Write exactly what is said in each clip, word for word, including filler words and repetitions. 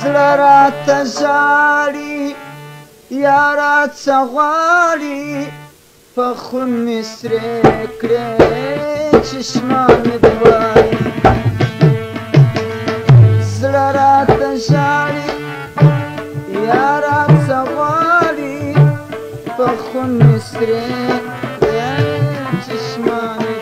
زړه راته ژاړي یا راڅه غواړي په خون مې سرې کړې چشمان مې دوایي زړه راته ژاړي یا راڅه غواړي په خون مې سرې کړې چشمان مې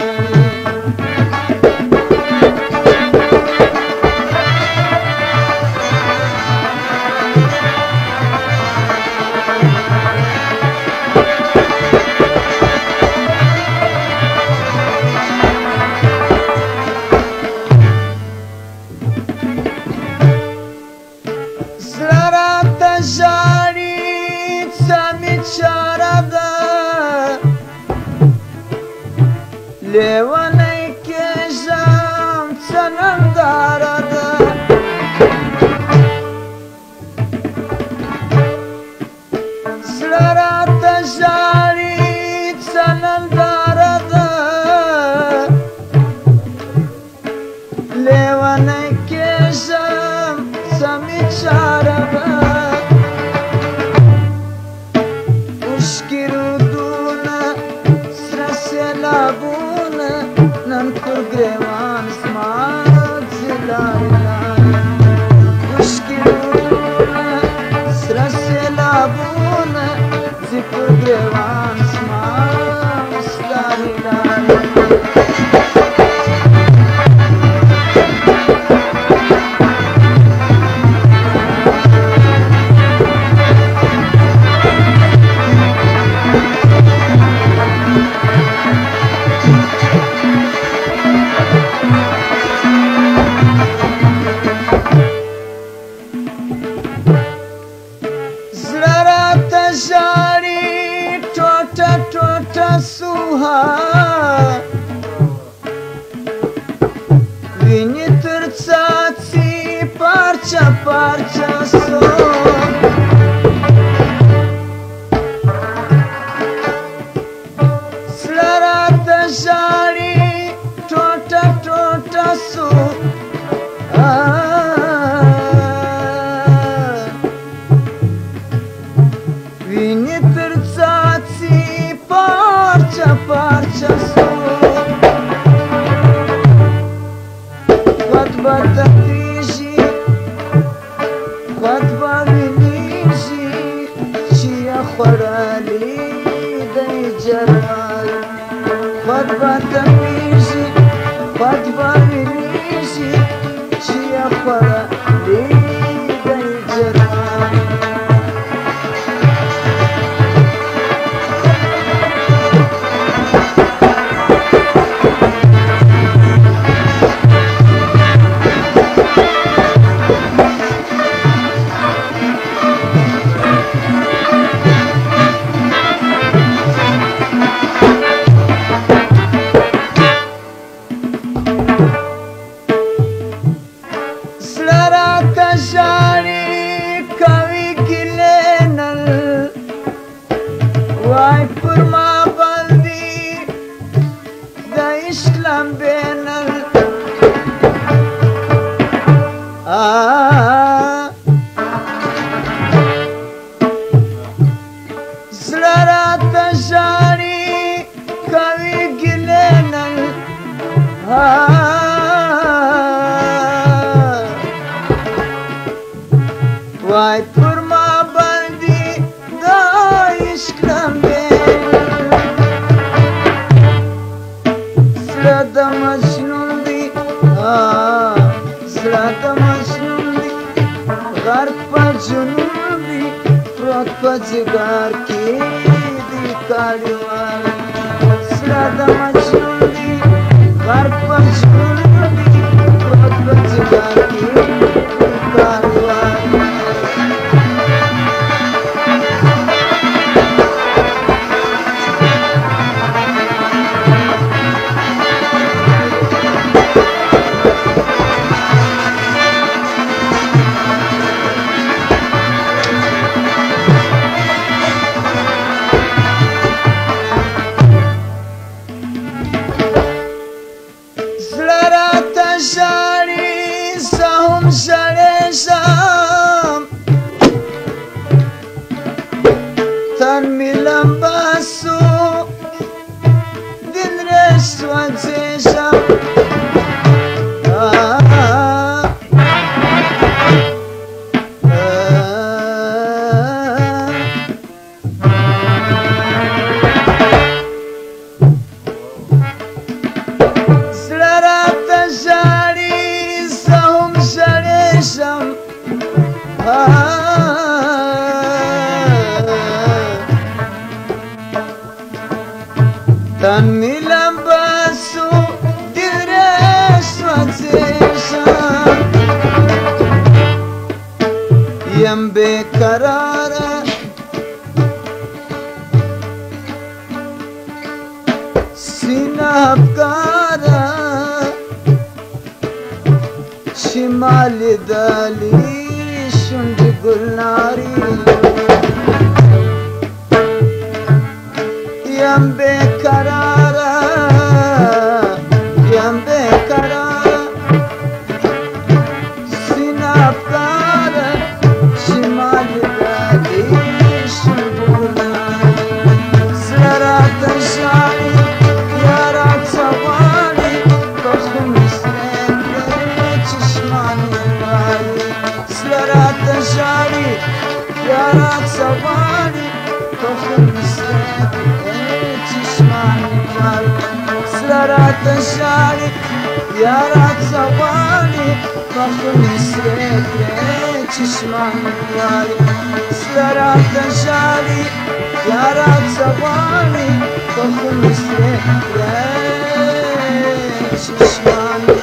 لیونی کېږم څه ننداره ده زړه راته ژاړي څه ننداره ده لیونی کېږم څه مې چاره ده اوښکې رودونه سره سیلابونه نن پر ګریوان زما ځي لارې لارې اوښکې رودونه سره سیلابونه ځي پر ګریوان زما لارې لارې سوها ویني تر څاڅي پارچه پارچه سو زړه راته ژاړي ټوټه ټوټه سو ویني تر څاڅي parça parça su Quat bata tiji Quat baviniji Chia khwarali dai jaral Quat bata tiji Quat baviniji Chia khwarali dai jaral Wai per ma baldi da Islam benal ah zړه راته ژاړي کوي ګیلې نن ah wai per ma baldi da Islam زړه د مجنون دی زړه د مجنون دی غرق په جنون دی پروت په جګر کې دی کاڼیوال زړه د مجنون دی غرق په جنون دی پروت په جګر کې دی کاڼیوال زړه راته ژاړي زه سهم شرشم تنمیلم بسو دل رشت و چشم تنمیلم بسو دیرش و چشم یم بیقراره سینه افکاره شمال دلی شنج گلناری یم بیقراره یم بیقراره سینه افکاره شمال دلی شنج گلناری سرات شاری یارات سواری بخم شاری یارات سواری کفر مسلک چشمانی جاری سرات شاری یارات سواری کفر مسلک چشمانی جاری سرات شاری یارات سواری کفر مسلک چشمانی